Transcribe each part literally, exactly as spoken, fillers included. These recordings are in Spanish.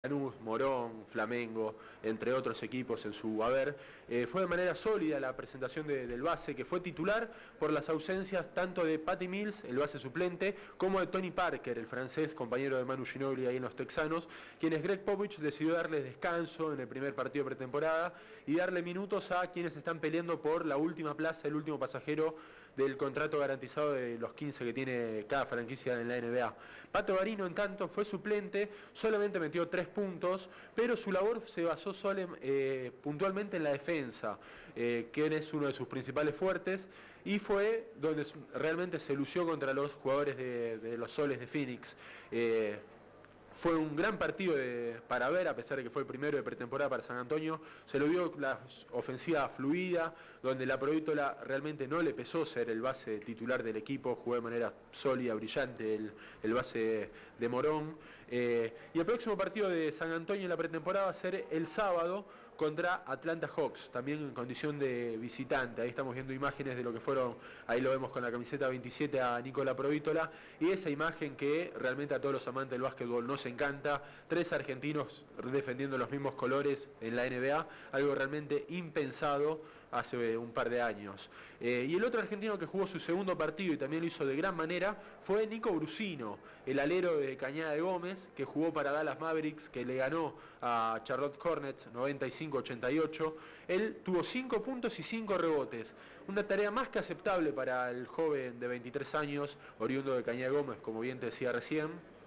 Lanús, Morón, Flamengo, entre otros equipos en su haber. Eh, fue de manera sólida la presentación de, del base, que fue titular por las ausencias tanto de Patty Mills, el base suplente, como de Tony Parker, el francés, compañero de Manu Ginóbili ahí en los Texanos, quienes Greg Popovich decidió darles descanso en el primer partido de pretemporada y darle minutos a quienes están peleando por la última plaza, el último pasajero del contrato garantizado de los quince que tiene cada franquicia en la N B A. Pato Garino, en tanto, fue suplente, solamente metió tres puntos, pero su labor se basó solo, eh, puntualmente en la defensa, eh, que es uno de sus principales fuertes, y fue donde realmente se lució contra los jugadores de, de los Soles de Phoenix. Eh, Fue un gran partido de, para ver, a pesar de que fue el primero de pretemporada para San Antonio. Se lo vio la ofensiva fluida, donde la Provítola realmente no le pesó ser el base titular del equipo, jugó de manera sólida, brillante el, el base de Morón. Eh, y el próximo partido de San Antonio en la pretemporada va a ser el sábado contra Atlanta Hawks, también en condición de visitante. Ahí estamos viendo imágenes de lo que fueron, ahí lo vemos con la camiseta veintisiete a Nicola Provítola, y esa imagen que realmente a todos los amantes del básquetbol nos encanta, tres argentinos defendiendo los mismos colores en la N B A, algo realmente impensado hace un par de años. Eh, y el otro argentino que jugó su segundo partido y también lo hizo de gran manera fue Nico Brusino, el alero de Cañada de Gómez, que jugó para Dallas Mavericks, que le ganó a Charlotte Hornets noventa y cinco a ochenta y ocho. Él tuvo cinco puntos y cinco rebotes, una tarea más que aceptable para el joven de veintitrés años, oriundo de Cañada de Gómez, como bien te decía recién.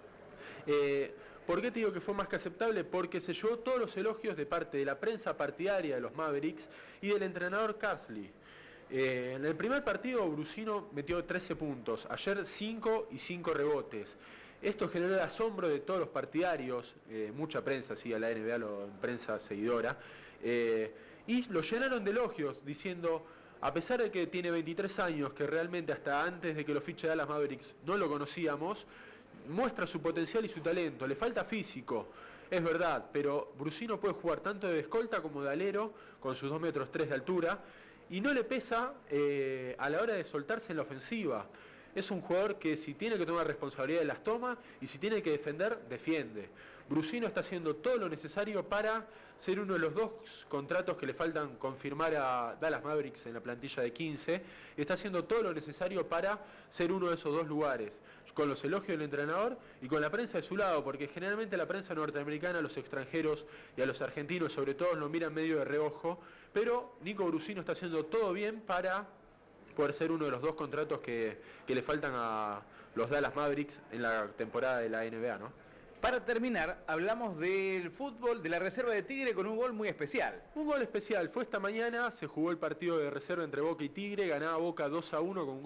Eh, ¿Por qué te digo que fue más que aceptable? Porque se llevó todos los elogios de parte de la prensa partidaria de los Mavericks y del entrenador Carsley. Eh, en el primer partido Brusino metió trece puntos, ayer cinco y cinco rebotes. Esto generó el asombro de todos los partidarios, eh, mucha prensa, sí, a la N B A, lo, prensa seguidora, eh, y lo llenaron de elogios diciendo, a pesar de que tiene veintitrés años, que realmente hasta antes de que lo fiche Dallas Mavericks no lo conocíamos, muestra su potencial y su talento, le falta físico, es verdad, pero Brusino puede jugar tanto de escolta como de alero, con sus dos metros tres de altura, y no le pesa eh, a la hora de soltarse en la ofensiva. Es un jugador que si tiene que tomar responsabilidad las toma y si tiene que defender, defiende. Brusino está haciendo todo lo necesario para ser uno de los dos contratos que le faltan confirmar a Dallas Mavericks en la plantilla de quince. Y está haciendo todo lo necesario para ser uno de esos dos lugares, con los elogios del entrenador y con la prensa de su lado, porque generalmente la prensa norteamericana, a los extranjeros y a los argentinos sobre todo, lo miran medio de reojo, pero Nico Brusino está haciendo todo bien para poder ser uno de los dos contratos que, que le faltan a los Dallas Mavericks en la temporada de la N B A, ¿no? Para terminar, hablamos del fútbol, de la reserva de Tigre con un gol muy especial. Un gol especial, fue esta mañana, se jugó el partido de reserva entre Boca y Tigre, ganaba Boca dos a uno con un